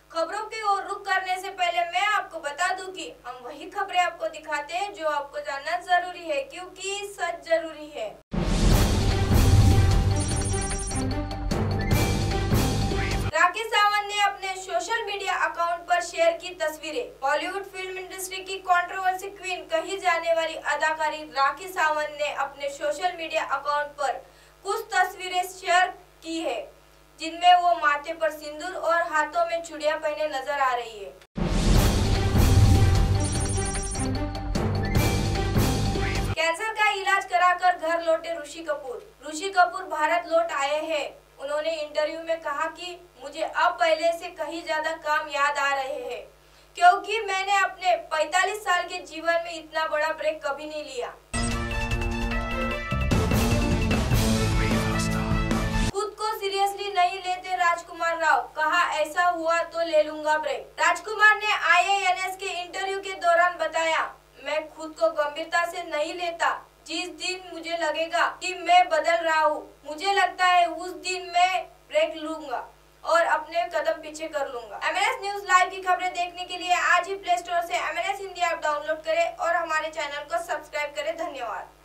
खबरों की ओर रुख करने से पहले मैं आपको बता दूं कि हम वही खबरें आपको दिखाते हैं जो आपको जानना जरूरी है, क्योंकि सच जरूरी है। राखी सावंत ने अपने सोशल मीडिया अकाउंट पर शेयर की तस्वीरें। बॉलीवुड फिल्म इंडस्ट्री की कंट्रोवर्सी क्वीन कही जाने वाली अदाकारी राखी सावंत ने अपने सोशल मीडिया अकाउंट पर कुछ तस्वीरें शेयर की है, जिनमें वो माथे पर सिंदूर और हाथों में चूड़ियां पहने नजर आ रही है। कैंसर का इलाज कराकर घर लौटे ऋषि कपूर। ऋषि कपूर भारत लौट आए हैं। उन्होंने इंटरव्यू में कहा कि मुझे अब पहले से कहीं ज्यादा काम याद आ रहे हैं, क्योंकि मैंने अपने 45 साल के जीवन में इतना बड़ा ब्रेक कभी नहीं लिया। खुद को सीरियसली नहीं लेते राजकुमार राव, कहा ऐसा हुआ तो ले लूंगा ब्रेक। राजकुमार ने IANS के इंटरव्यू के दौरान बताया, मैं खुद को गंभीरता से नहीं लेता। जिस दिन मुझे लगेगा कि मैं बदल रहा हूँ, मुझे लगता है उस दिन मैं ब्रेक लूंगा और अपने कदम पीछे कर लूंगा। MNS न्यूज लाइव की खबरें देखने के लिए आज ही प्ले स्टोर से MNS हिंदी ऐप डाउनलोड करें और हमारे चैनल को सब्सक्राइब करें। धन्यवाद।